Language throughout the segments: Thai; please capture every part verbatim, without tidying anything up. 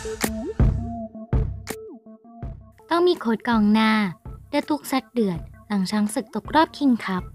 ต้องมีโค้ชกองหน้าเดือดตุกซัดเดือดหลังช้างศึกตกรอบคิงคัพ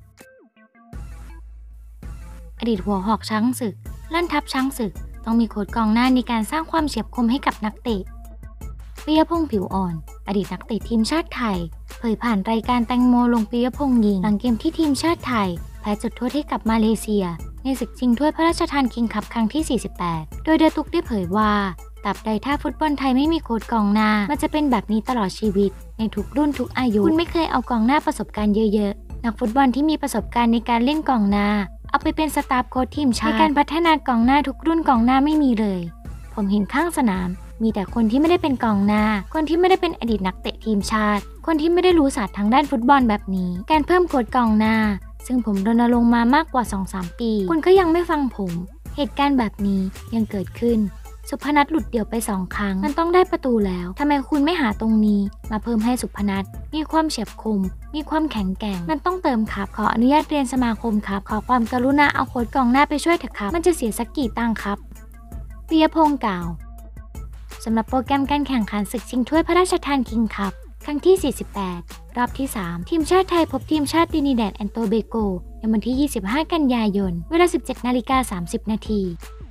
อดีตหัวหอกช้างศึกลั่นทัพช้างศึกต้องมีโค้ชกองหน้าในการสร้างความเฉียบคมให้กับนักเตะปิยพงษ์ผิวอ่อนอดีตนักเตะทีมชาติไทยเผยผ่านรายการแตงโมลงปิยพงษ์ยิงหลังเกมที่ทีมชาติไทยแพ้จุดโทษให้กับมาเลเซียในศึกชิงถ้วยพระราชทานคิงคัพครั้งที่สี่สิบแปดโดยเดือดตุกได้เผยว่าตราบใดถ้าฟุตบอลไทยไม่มีโค้ชกองหน้ามันจะเป็นแบบนี้ตลอดชีวิตในทุกรุ่นทุกอายุคุณไม่เคยเอากองหน้าประสบการณ์เยอะๆนักฟุตบอลที่มีประสบการณ์ในการเล่นกองหน้าเอาไปเป็นสตาฟโค้ชทีมชาติในการพัฒนากองหน้าทุกรุ่นกองหน้าไม่มีเลยผมเห็นข้างสนามมีแต่คนที่ไม่ได้เป็นกองหน้าคนที่ไม่ได้เป็นอดีตนักเตะทีมชาติคนที่ไม่ได้รู้ศาสตร์ทางด้านฟุตบอลแบบนี้การเพิ่มโค้ชกองหน้าซึ่งผมรณรงค์มามากกว่า สองถึงสาม ปีคุณก็ยังไม่ฟังผมเหตุการณ์แบบนี้ยังเกิดขึ้นสุพนัทหลุดเดี่ยวไปสองครั้งมันต้องได้ประตูแล้วทำไมคุณไม่หาตรงนี้มาเพิ่มให้สุพนัทมีความเฉียบคมมีความแข็งแกร่งมันต้องเติมครับขออนุญาตเรียนสมาคมครับขอความกรุณาเอาโค้ชกองหน้าไปช่วยเถอะครับมันจะเสียสักกี่ตังค์ครับปิยพงษ์กล่าวสำหรับโปรแกรมการแข่งขันศึกชิงถ้วยพระราชทานคิงคัพครั้งที่สี่สิบแปดรอบที่สามทีมชาติไทยพบทีมชาติตรินิแดดแอนด์โตเบโกในวันที่ยี่สิบห้ากันยายนเวลา สิบเจ็ดนาฬิกาสามสิบนาที